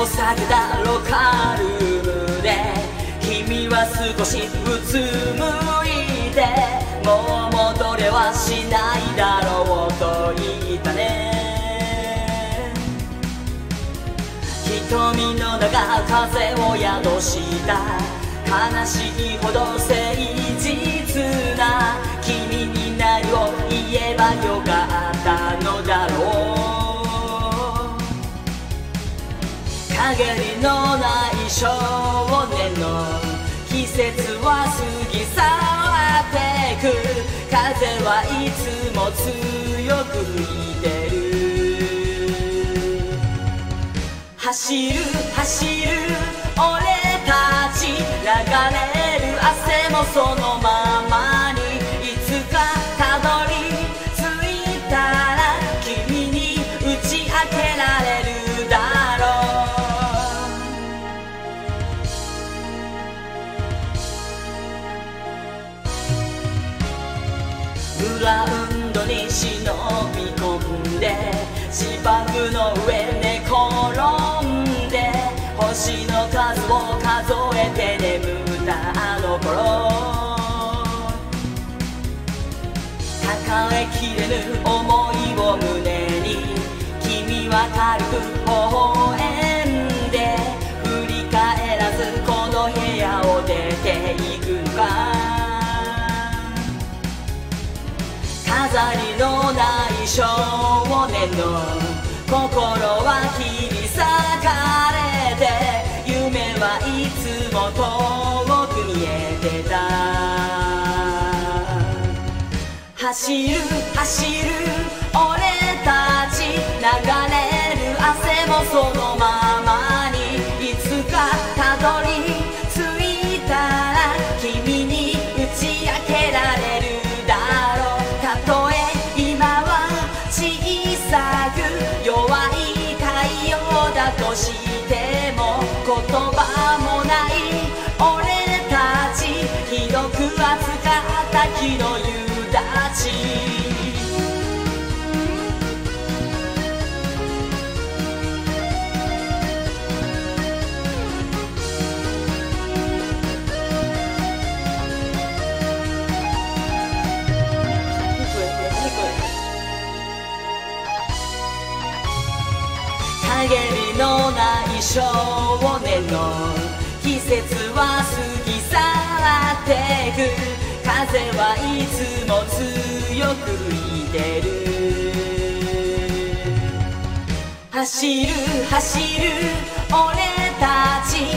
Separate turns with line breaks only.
を下げたロッカールームで君は少しうつむいてもう戻れはしないだろうと言ったね。瞳の中風を宿した悲しいほど誠実な君に何を言えばよかったのだろう。陰りのない少年の季節は過ぎ去ってく風はいつも強く吹いてる。走る走る俺たち流れる汗もそのままにいつかたどり着いたら君に打ち明けられるだろう。グラウンドに忍び込んで芝生の上寝転んで星の数を数えて眠ったあの頃抱えきれぬ想いを胸に君は軽く微笑んで振り返らずこの部屋を出ていくのか。飾りのない少年の心は切り裂かれて夢はいつも遠く見えてた。走る走る俺たち流れる汗もそのままにいつかたどり着いたら君に打ち明けられるだろう。たとえ今は小さく弱い太陽だとしても言葉もない俺たちひどく扱った気の夕立ち。陰りのない少年の季節は過ぎ去ってく風はいつも強く吹いてる。走る走る俺たち